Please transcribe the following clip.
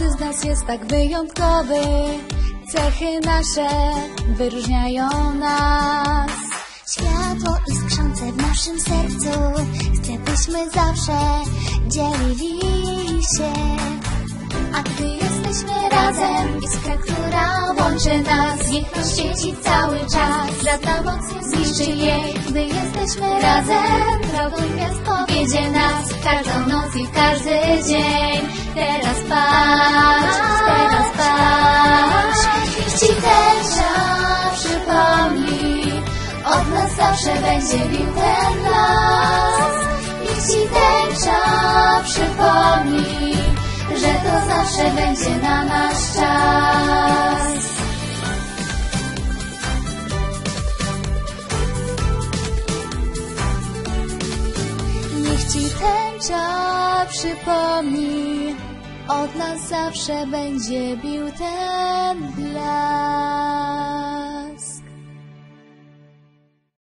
Każdy z nas jest tak wyjątkowy, cechy nasze wyróżniają nas. Światło iskrzące w naszym sercu, chcę, byśmy zawsze dzielili się. A gdy jesteśmy razem, iskra, która łączy nas, niech nas świeci cały czas, żadna moc nie zniszczy jej. Gdy jesteśmy razem, prawdą gwiazd powiedzie nas każdą noc i w każdy dzień. Teraz patrz, niech ci tęcza przypomni, od nas zawsze będzie bił ten las. Niech ci tęcza przypomni, że to zawsze będzie na nasz czas. Niech ci tęcza przypomni, od nas zawsze będzie bił ten blask.